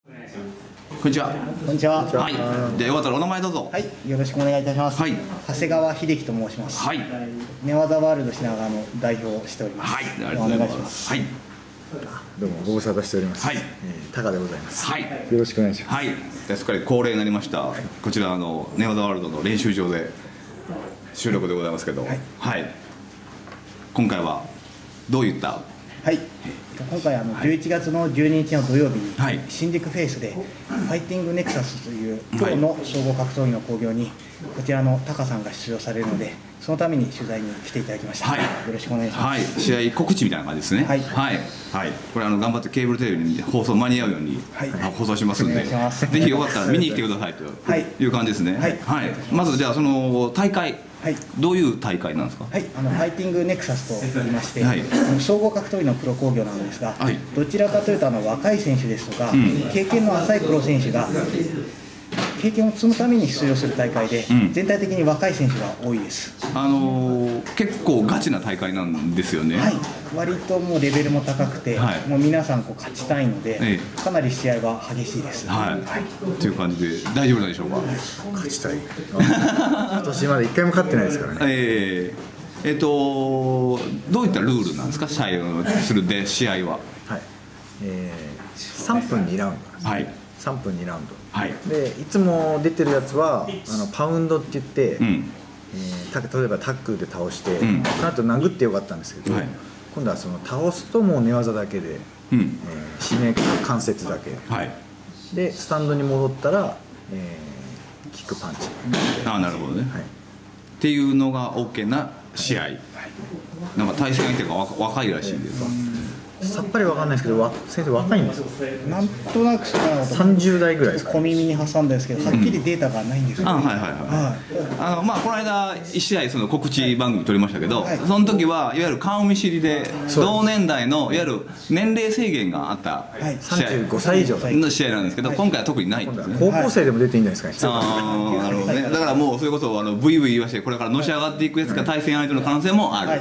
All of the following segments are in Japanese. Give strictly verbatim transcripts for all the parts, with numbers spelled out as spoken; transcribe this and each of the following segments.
こんにちは。 こんにちは。 はい。じゃあよかったらお名前どうぞ。 はい、よろしくお願いいたします。 はい。 長谷川秀樹と申します。 はい。 寝技ワールド品川の代表をしております。 はい。ありがとうございます。はい。 どうもご無沙汰しております。 はい。 えー、タカでございます。 はい。 よろしくお願いします。 はい。ですっかり恒例になりました。こちらあの寝技ワールドの練習場で収録でございますけど、はい。はい、今回はどういったはい。今回あのじゅういちがつのじゅうににちの土曜日に、 はい、 新宿フェイスでファイティングネクサスというプロの総合格闘技の興行にこちらのタカさんが出場されるので、そのために取材に来ていただきました。はい、よろしくお願いします。 はい、試合告知みたいな感じですね。はい、はい、はい、これあの頑張ってケーブルテレビに放送間に合うように、はい、放送しますんで、ぜひよかったら見に来てくださいという感じですね。はい、はい、まずじゃあその大会。はい、どういう大会なんですか。 はい、あのファイティングネクサスと言いまして、はい、総合格闘技のプロ興行なんですが、はい、どちらかというとあの若い選手ですとか、うん、経験の浅いプロ選手が経験を積むために出場する大会で、うん、全体的に若い選手が多いです。 あのー、結構ガチな大会なんですよね。 はい、割ともうレベルも高くて、はい、もう皆さんこう勝ちたいので、ええ、かなり試合が激しいです。はい、はい、 という感じで大丈夫なんでしょうか。 勝ちたい。今年まで一回も勝ってないですからね。 えー、えーとどういったルールなんですか、試合をするで試合は。はい、 えー、さんぷんにラウンドです、ね。はい、さんぷんにラウンド。はい、でいつも出てるやつはあのパウンドって言って、うん、えー、例えばタックルで倒して、うん、その後殴ってよかったんですけど、はい、今度はその倒すともう寝技だけで、うん、えー、締め関節だけ、はい、でスタンドに戻ったら、えー、キックパンチ。 ああ、なるほどね、はい、っていうのが OK な試合、はい、なんか対戦相手が若いらしいですか。 さっぱりわかんないですけど、先生若いんですよ。 なんとなくさんじゅうだいぐらいですか、ね、 小耳に挟んだんですけど、はっきりデータがないんですよ、ね。うん、あ、はいはいはい。はい、 あのまあこの間いち試合その告知番組撮りましたけど、はい、その時はいわゆる顔見知りで同年代のいわゆる年齢制限があった試合、はい、 さんじゅうごさい以上の試合なんですけど、はい、今回は特にないんですね。 高校生でも出ていいんじゃないですかね。 ああ、なるほどね。だからもうそれこそあのブイブイ言わしてこれからのし上がっていくやつが対戦相手の可能性もある。はい、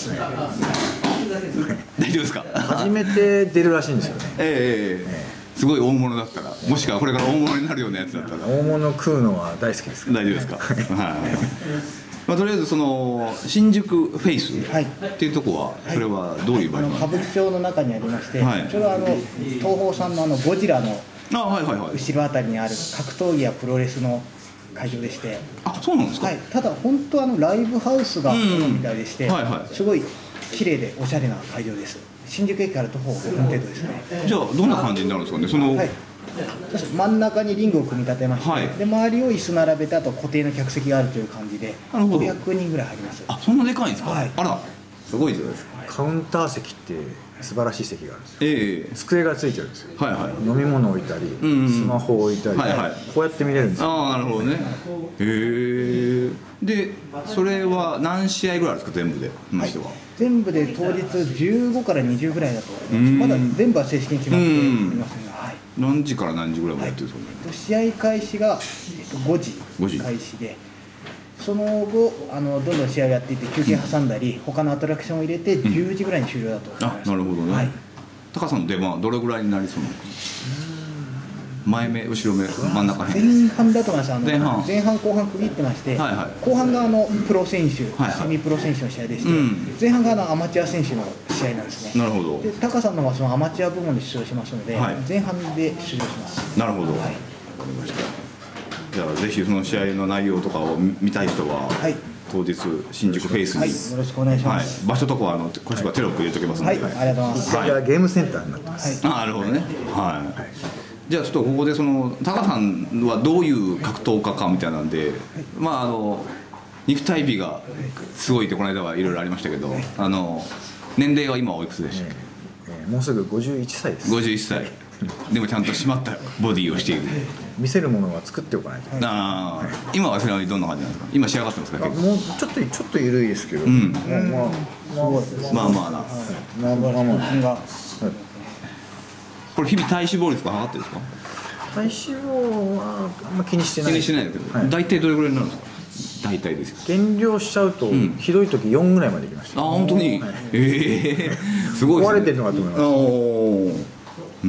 大丈夫ですか。 初めて出るらしいんですよね。 ええええ、すごい大物だったら、もしくはこれから大物になるようなやつだったら。 大物食うのは大好きですから。 大丈夫ですか。はい。まあとりあえずその新宿フェイスっていうとこは、それはどういう場所なんですか。 歌舞伎町の中にありまして、はい、それはあの東宝さんのあのゴジラの後ろあたりにある格闘技やプロレスの会場でして。 あ、そうなんですか。 はい、ただ本当はあのライブハウスがあるみたいでして、すごい綺麗でおしゃれな会場です。新宿駅から徒歩ごふん程度ですね。 じゃあどんな感じになるんですかね。その、はい、 真ん中にリングを組み立てまして、はい、で周りを椅子並べてあと固定の客席があるという感じでごひゃくにんぐらい入ります。 あ、そんなでかいんですか。はい、あら、すごいじゃないですか。 カウンター席って素晴らしい席があるんですよ。ええ、机がついてるんですよ。はいはい。飲み物置いたり、うんうん、スマホ置いたり、はいはい、こうやって見れるんですよ。 ああ、なるほどね。へえ。で、それは何試合ぐらいですか、全部で。はい、 全部で当日じゅうごからにじゅうぐらいだと思います。まだ全部は正式に決まっていませんが、はい、 何時から何時ぐらいまでやってるんですかね。 はい、試合開始がごじ開始で、その後あのどんどん試合をやっていって休憩挟んだり、うん、他のアトラクションを入れてじゅうじぐらいに終了だと思います。 あ、なるほどね。はい、高さんの出番はどれぐらいになりそうなのか。前目、後ろ目、真ん中辺。 前半だと思います。あの前半、前半後半区切ってまして、はいはい、後半があのプロ選手、はいはい、セミプロ選手の試合でして、うん、前半があのアマチュア選手の試合なんですね。なるほど。で、高さんのはそのアマチュア部門で出場しますので、はい、前半で出場します。 なるほど。はい、わかりました。じゃあぜひその試合の内容とかを見たい人は、はい、当日新宿フェイスに、はい、よろしくお願いします。 はい、場所とかはあの詳しくはテロップ入れておきますので。 はい、ありがとうございます。 こちらゲームセンターになってます。 はい、あ、なるほどね。はい。はい、じゃあちょっとここでそのタカさんはどういう格闘家かみたいなんで、はい、まああの肉体美がすごいってこの間はいろいろありましたけど、はい、あの年齢は今おいくつでしたっけ。 えーえー、もうすぐごじゅういっさいです。 ごじゅういっさい。でもちゃんと締まったボディをしている。 見せるものは作っておかないと。 ああ、はい、今はそれはどんな感じなんですか。今仕上がってますか。結構もうちょっとちょっと緩いですけど、うん、まあまあまあまあな。 まあまあまあ。 これ日々体脂肪率が測ってるんですか。 体脂肪はあんま気にしてない。 気にしてないんだけど、はい、大体どれぐらいになるんですか。大体です。 減量しちゃうと、うん、ひどい時よんぐらいまでいきました。 あ、本当に。はい、ええー、すごいですね。 壊れてるのかと思います。 うん、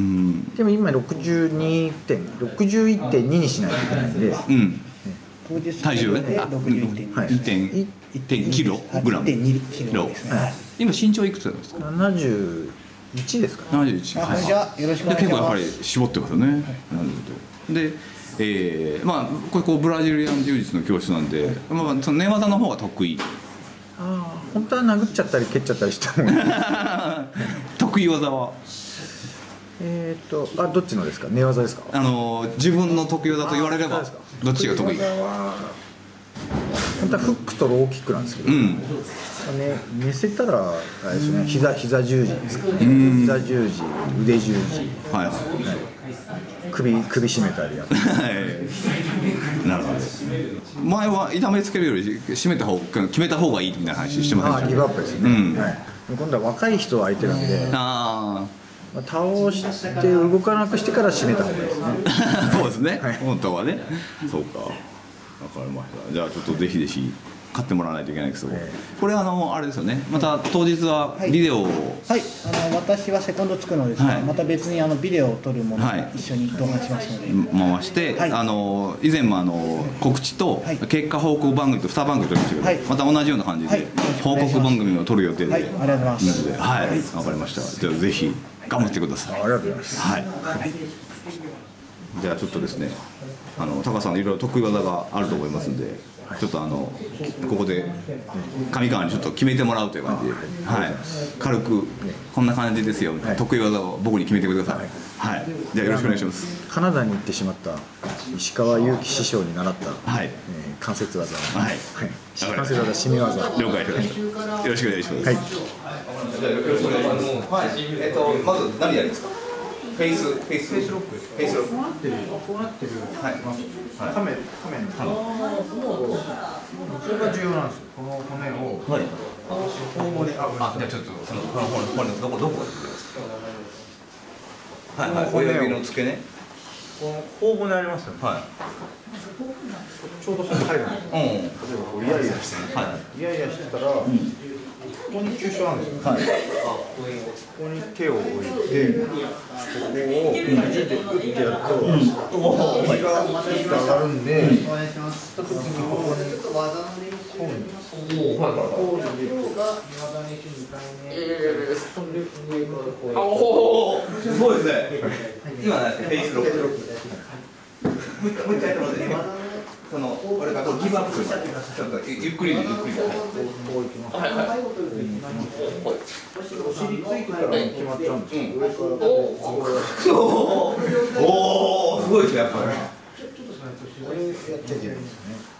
でも今ろくじゅうにてんろくじゅういってんににしないといけないんで、うん、 体重ね、ろくじゅういってんにキログラム。今身長いくつなんですか？ ななじゅういちですかね。 ななじゅういち。はい。じゃあよろしくお願いします。結構やっぱり絞ってますよね。なるほど。で、えー、まあこれこうブラジリアン柔術の教室なんで、まあその寝技の方が得意。 ああ、本当は殴っちゃったり蹴っちゃったりしたもん。 得意技は。 えっと、あ、どっちのですか？寝技ですか？ あの自分の得意技と言われればどっちが得意？ 本当はフックとローキックなんですけど、うん、ね、寝せたらあれですね、膝膝十字ですかね。膝十字、腕十字、はいはい、首首絞めたりやって。 なるほど。前は痛めつけるより締めた方決めた方がいいみたいな話してましたね。 あ、ギブアップですね。うん、はい。今度は若い人相手なんで。ああ。倒して動かなくしてから締めた方がいいですね。 そうですね。はい、本当はね。そうか。わかりました。じゃあちょっとぜひぜひ買ってもらわないといけないですけど、これあのあれですよね。また当日はビデオを、はい、 はい、あの私はセコンドつくのですが、はい、また別にあのビデオを撮るものが一緒に動画しますので、 はい、回して、はい、あの以前もあの告知と結果報告番組とに番組撮りましたけど、はい、また同じような感じで報告番組を撮る予定で、はい、ありがとうございます。 はい、わかりました。じゃあぜひ頑張ってください。 ありがとうございます。はい。はい、 じゃあちょっとですね、あの高さんのいろいろ得意技があると思いますんで、はい、ちょっとあのここで上川にちょっと決めてもらうという感じで、はい、軽くこんな感じですよ、はい、得意技を僕に決めてください。はい。はい、じゃあよろしくお願いします。 カナダに行ってしまった石川祐希師匠に習った、はい、えー、関節技、はい、はい、関節技締め技。 了解しました。よろしくお願いします。はい。じゃあよろしくお願いします。はい。えっとまず何やりますか？フェイスフェイスフェイスロックフェイスロック。こうなってるこうなってる。はい。カメカメのこれが重要なんですよ。この骨を。はい。肛門にあじゃあちょっとそのこの骨のどこどこですか？はいはい。親指の付け根。この肛門にありますよね。はい。ちょうどそこ入るんですよ。うん。例えばこうイヤイヤして、はい。イヤイヤしてたら。ここに急所なんですよ。はい。ここに手を置いて、ここを肘で打ってやると、腰が上がるんで、した時にここにこうに、こう入れるとか、おお、すごいですね。今ね、フェイスロック。もう一回もう一回やってもらっていいですか？そのこれがギブアップするまでちょっとゆっくりゆっくり。はいはい。お尻ついてたら決まっちゃうんですよ。おお、すごいですねやっぱり。これやっちゃいけないですよね。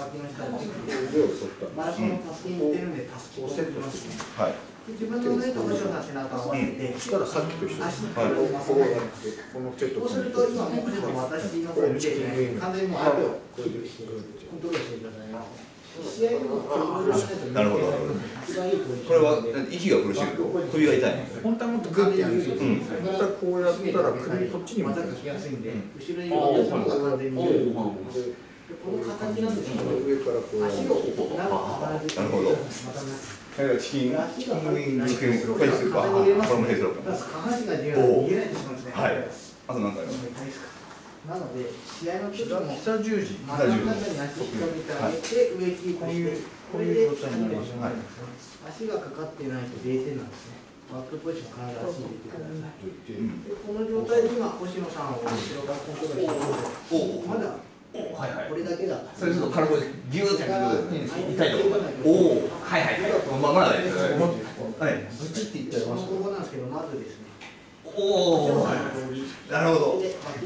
マラソンのタスキに似てるんでタスキをセットしますね。はい。自分の腕と後ろの背中を合わせて、そしたらさっきと一緒です。はい。このセット。そうすると今もう私の方を見て完全にもう相手をコントロールしてください。試合でもなるほど。これは息が苦しいと首が痛い。本当はもっとグッてやるんですけど、本当はこうやったら首こっちにまたがきやすいんで、後ろに私の方が完全に見える。この形なんですけど、上からこう足をなるほど。チキンチキンウィングチキンフェイスか、これもフェイスロック。下半身が自由に逃げないとしますね。はい。あと何回も。なので試合の時も膝十字、真ん中に足を広げてあげて上キープして、これで足がかかってないとゼロてんなんですね。バックポジション必ず足入れてください。この状態で今星野さんを後ろからコントロールして、まだこれだけだ。それちょっと軽くギューって痛いところ。おお、はいはい。まあまだです。はい。ブチって言ったらここなんですけど、まずですね。おお、なるほど。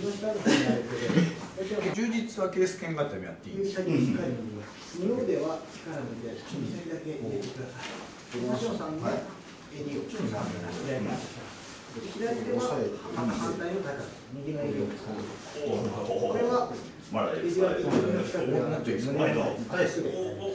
充実はケース腱型でやっていいですか？二の腕は力抜いて、指先だけ入れてください。星野さんが襟をちょっと触って左手は反対の肩、右の襟を使う。これは肘は近くではなくて、胸の返すで。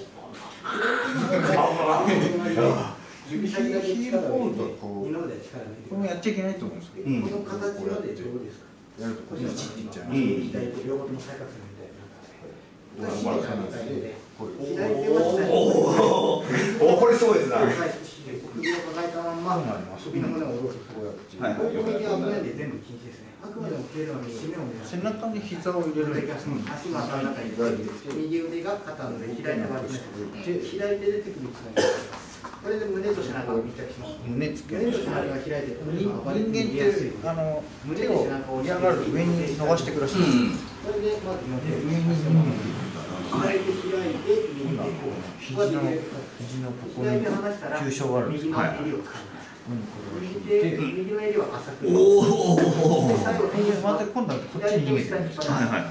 指先だけ力を抜いて、二の腕は力抜いて。これもやっちゃいけないと思うんですけど、この形までどうですか？やるとこっちっていっちゃう。左手両方とも再覚醒みたいな。左手は左。おお、これすごいですね。 首を抱えたまんま首の骨を下ろす。はいはい。攻撃は危ないんで全部禁止ですね。あくまでも蹴るのに締めを目指す。 背中に膝を入れる。 足も頭の中に入れて、右腕が肩の上、左手が左手で手首つなぎます。これで胸と背中を密着します。 胸つけ。 胸と背中が開いて、 人間ってあの手を嫌がる上に伸ばしてください。これでまず上に左手開いて、右手こう。 肘の肘のここに急所があるんです。 右の襟を使う。右の襟は浅く。 おお。 最後右また今度はこっちに逃げて。はいはいはい。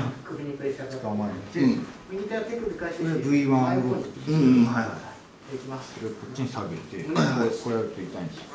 首にプレッシャーが捕まえて、 右手は手首返して、 ブイワン 動き。 うんはいはい。 できます。 こっちに下げて、これやると痛いんですよ。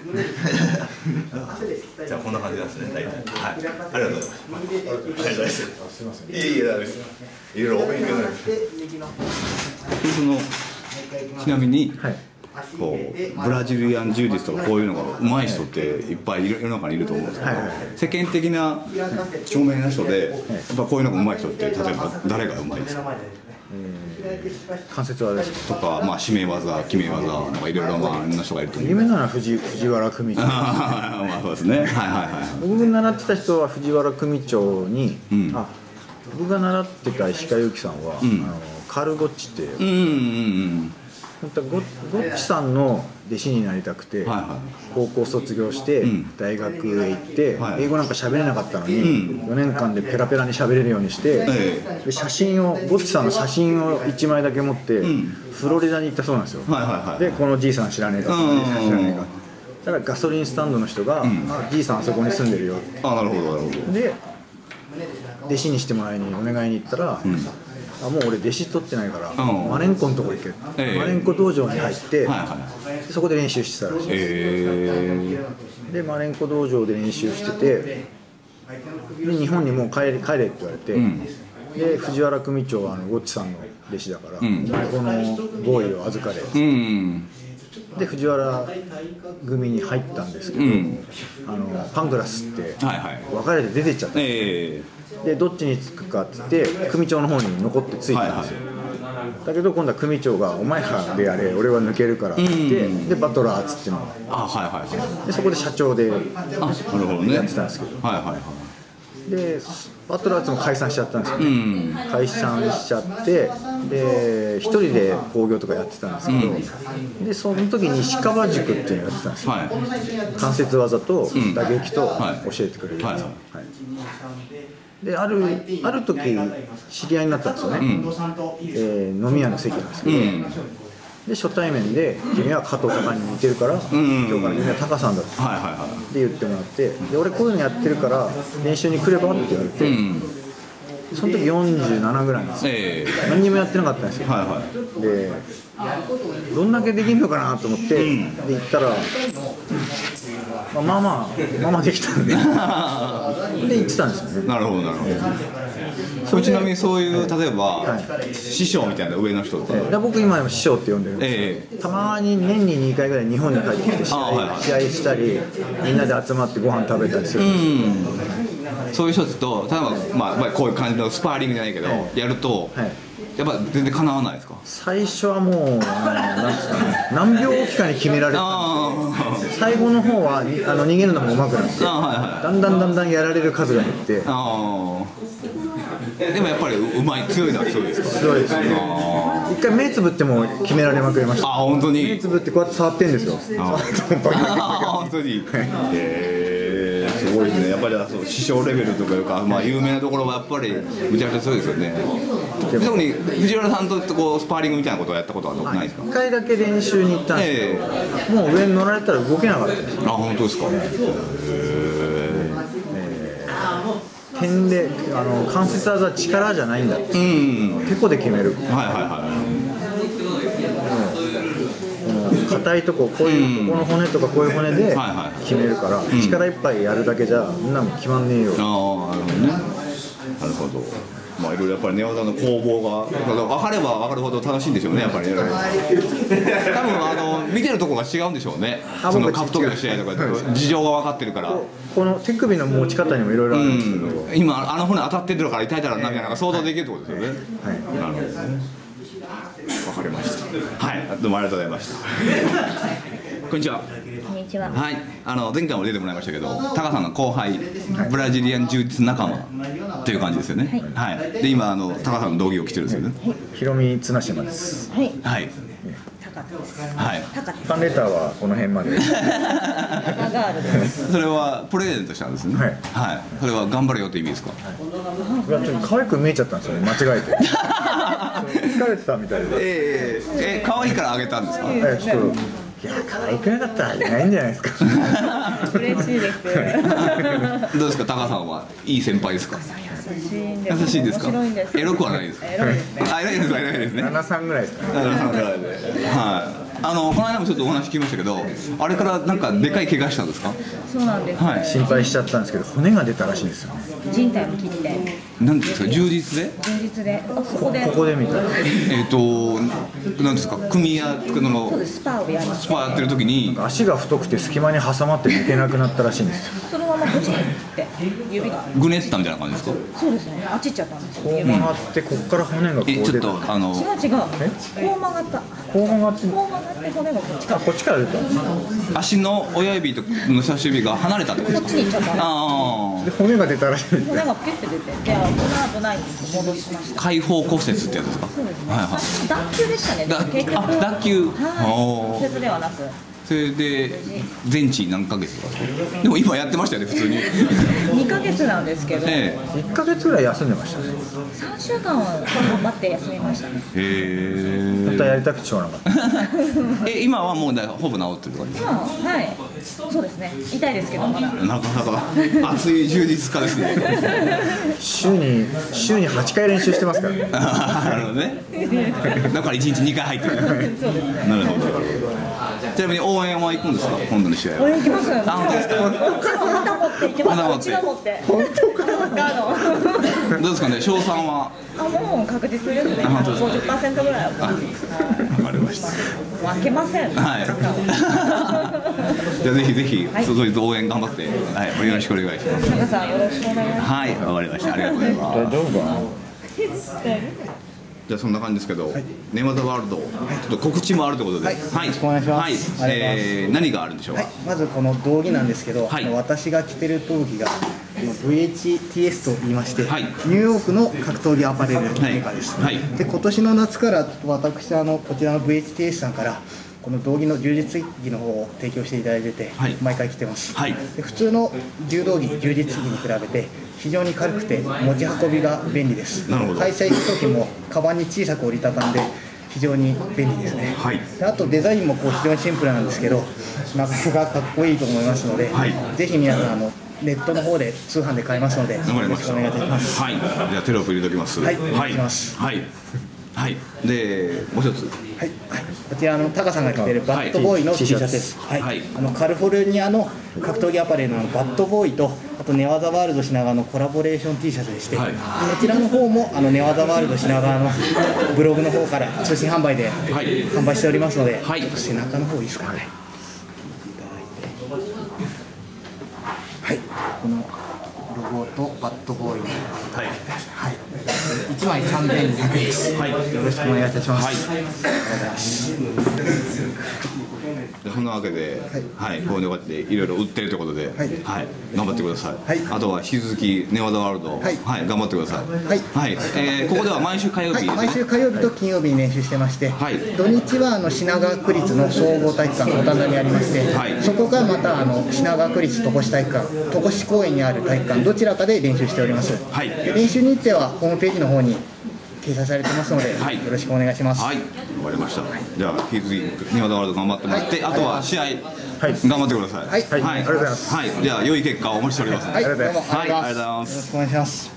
じゃあこんな感じなんですね。大体。はい。ありがとうございます。 右手でありがとうございます。 すみません。 いえいえ大丈夫です。いろいろお勉強になります。 右の。 そのちなみに。こうブラジリアン柔術とかこういうのが上手い人っていっぱい世の中にいると思うんですけど、世間的な著名な人でやっぱこういうのが上手い人って例えば誰が上手いですか？ 関節技ですとか、まあ、締め技、決め技なんかいろいろな人がいると思う。 有名なのは藤藤原組長。 まあそうですね。はいはいはい。 僕が習ってた人は藤原組長に、うん、あ僕が習ってた石川祐希さんは、うん、あのカール・ゴッチっていう。うんうんうん本当は ゴ, ゴッチさんの弟子になりたくて、はいはい、高校卒業して大学へ行って、うん、英語なんか喋れなかったのに、うん、よねんかんでペラペラに喋れるようにして、うん、で写真をゴッチさんの写真をいちまいだけ持って、うん、フロリダに行ったそうなんですよ、はいはいはい、でこのじいさん知らねえかとか、ね、知らねえかだからガソリンスタンドの人が、うん、あじいさんあそこに住んでるよってあなるほどなるほどで弟子にしてもらいにお願いに行ったら、うんあもう俺弟子取ってないから、うん、マレンコのとこ行け、えー、マレンコ道場に入って、はいはい、そこで練習してたらしいです、えー、でマレンコ道場で練習しててで日本にもう帰れ帰れって言われて、うん、で藤原組長はあのゴッチさんの弟子だから、うん、このボーイを預かれ、うん、で藤原組に入ったんですけど、うん、あのパンクラスって別れて出てっちゃったんですよ、えーでどっちにつくかっつって組長の方に残ってついたんですよ、はいはい、だけど今度は組長が「お前らでやれ俺は抜けるから」って言ってでバトラーっつってのあ、はいはいはい、でそこで社長でやってたんですけど、はいはいはい、でバトラーっつも解散しちゃったんですよ、ねうん、解散しちゃってで一人で興行とかやってたんですけど、うん、でその時に石川塾っていうのをやってたんですよ、はい、関節技と打撃と教えてくれるやつ、はいはいはいであるある時知り合いになったんですよね、うんえー、飲み屋の席なんですけど、うん、で初対面で「君は加藤隆に似てるから、うん、今日から君は高さんだ」って言ってもらってで俺こういうのやってるから練習に来ればって言われて、うん、その時よんじゅうななぐらいなんですよ、えー、何にもやってなかったんですよ、はいはい、でどんだけできんのかなと思って、うん、で行ったらまあまあまあまあまあできたんでで行ってたんですよね。 なるほどなるほど。そちなみにそういう例えば、はい、師匠みたいな上の人って、えー、僕今でも師匠って呼んでるんですけど、えー、たまに年ににかいぐらい日本に帰ってきて試合、はいはい、試合したりみんなで集まってご飯食べたりするんですけど、そういう人と例えば、まあ、こういう感じのスパーリングじゃないけど、はい、やると、はいやっぱ全然かなわないですか？ 最初はもうなんですかね何秒おきかに決められてたんですけど最後の方はあの逃げるのも上手くなって、はいはい、だんだんだんだんやられる数が減ってあでもやっぱりうまい強いのは強いですか？ 強いですね一回目つぶっても決められまくりました。 あ本当に目つぶってこうやって触ってるんですよあ本当にへーすごいですねやっぱりそう師匠レベルとかいうか、まあ、有名なところはやっぱりむちゃくちゃ強いですよね。特に藤原さんとこうスパーリングみたいなことをやったことはないですか？ いっかいだけ練習に行ったんですけど、えー、もう上に乗られたら動けなかったです。 あ本当ですか？へー点であの関節技は力じゃないんだって、うん、てこで決める。はいはいはい硬いとここういうここの骨とかこういう骨で決めるから、うん、力いっぱいやるだけじゃそんなの決まんねえよ。 ああなるほどね。なるほど。まあいろいろやっぱり寝技の攻防が分かれば分かるほど楽しいんでしょうねやっぱり。多分あの見てるところが違うんでしょうね。その格闘技の試合とか事情が分かってるから。 この手首の持ち方にもいろいろあるんですけど、 うん、今あの骨当たってるから痛いだろうなみたいな想像できるってことですよね。はい。なるほどね。 かりました。はい、どうもありがとうございました。こんにちは。 こんにちは。 はい、あの前回も出てもらいましたけど、タカさんの後輩、ブラジリアン柔術仲間という感じですよね。はい。はい、で今あのタカさんの道着を着てるんですよね。 ひろみ綱島です。 はい。 はい。はい。 ファンレターはこの辺まで。 それはプレゼントしたんですね。はい。はい。それは頑張れよという意味ですか。 いやちょっと可愛く見えちゃったんですよね。間違えて。疲れてたみたいで。 ええ、可愛いからあげたんですか。 え、ちょっと。いや可愛くなかったらいないんじゃないですか。 嬉しいです。 どうですか、タカさんはいい先輩ですか。優しいですか。エロくはないですか。エロいですね。あ、エロいです。エロいですね。 七三ぐらいですかね。 七三ぐらいで。はい。あのこの間もちょっとお話聞きましたけど、あれからなんかでかい怪我したんですか。 そうなんです。 はい。 心配しちゃったんですけど、骨が出たらしいんですよね。 人体を切って。 なんですか、充実で。 充実で。あ、そこで。 ここでみたいな。 えっと、なんですか、組やの。 そうです。スパをやります。 スパやってる時に。 足が太くて隙間に挟まって抜けなくなったらしいんですよ。 そのままポチンって指が。 ぐねったみたいな感じですか。 そうですね。あっちっちゃったんですよ。 こう曲がってここから骨がこう出た。 ちょっとあの。 違う違う。こう曲がった。 こう曲がって。 こう曲がって骨がこっちから。 こっちから出た。 足の親指との人差し指が離れたってことですか。 こっちに行っちゃった。 ああ。で骨が出たらしい。 骨がピュッて出て、で、危ない危ないって戻しました。 開放骨折ってやつですか。 そうですね。 はいはい。 脱臼でしたね。結局。 あ、脱臼。 はい。骨折ではなく。 それで全治何ヶ月とか。でも今やってましたよね、普通に。 にかげつなんですけど、 ええ、いっかげつぐらい休んでましたね。 さんしゅうかんは頑張って休みましたね。 へえ。 またやりたくてしょうがなかった。 え、今はもうだほぼ治ってるとか。 今はい、そうですね。痛いですけどまだ。 なかなか熱い充実家ですね。 週に週にはちかい練習してますからね。 なるほどね。だからいちにちにかい入ってる。 そうですね。 なるほど。ちなみに応援は行くんですか、今度の試合は。 応援行きます。 あ、本当ですか。 旗持って行きます。うちの持って。本当か。 どうですかね、賞賛は。 あ、もう確実ですね。ごじゅっパーセントぐらいは。わかりました。 負けません。 はい。じゃあぜひぜひ、そういう応援頑張って、はい、よろしくお願いします。 皆さんよろしくお願いします。 はい、わかりました。ありがとうございます。 大丈夫かな。 じゃあそんな感じですけど、ネマザワールド、ちょっと告知もあるということで、 はい、よろしくお願いします。 はい、えー、何があるんでしょうか。はい、 まずこの道着なんですけど、はい、私が着てる道着が ブイエイチティーエス と言いまして、はい、ニューヨークの格闘技アパレルメーカーです。はい、で今年の夏から私あのこちらの ブイエイチティーエス さんからこの道着の柔術着の方を提供していただいてて、はい、毎回着てます。はい、で普通の柔道着、柔術着に比べて非常に軽くて持ち運びが便利です。会社行く時もカバンに小さく折りたたんで非常に便利ですね。はい、であとデザインもこう非常にシンプルなんですけどなかなかかっこいいと思いますので、はい、ぜひ皆さんあのネットの方で通販で買えますのでよろしくお願いいたします。 はい、じゃあテロップ入れておきます。 はい、お願いします。 はい、はい、でもう一つ。 はい、こちらのタカさんが着ているバッドボーイの T シャツです。はい、はい、あのカリフォルニアの格闘技アパレルのバッドボーイとあとネワザワールド品川のコラボレーション T シャツでして、はい、こちらの方もあのネワザワールド品川のブログの方から通信販売で販売しておりますので、はい、背中の方いいですかね。はい、このロゴとバッドボーイの、はい、はい、いちまいさんぜんにひゃくえんです。はい、よろしくお願いいたします。はい、ありがとうございます。 そんなわけで、はい、こういうのでいろいろ売ってるということで、はい、頑張ってください。あとは引き続きネワザワールド、はい、頑張ってください。はい、はい、えここでは毎週火曜日、 毎週火曜日と金曜日に練習してまして、土日はあの品川区立の総合体育館五反田にありまして、そこからまたあの品川区立戸越体育館、戸越公園にある体育館どちらかで練習しております。はい、練習日程はホームページの方に掲載されてますので、はい、よろしくお願いします。はい、 わかりました。じゃあ引き続きネワザワールド頑張ってもらって、はい、あとは試合、はい、頑張ってください。はい、はい、ありがとうございます。はい、じゃあ良い結果をお待ちしております。 はい、どうもありがとうございます。 よろしくお願いします。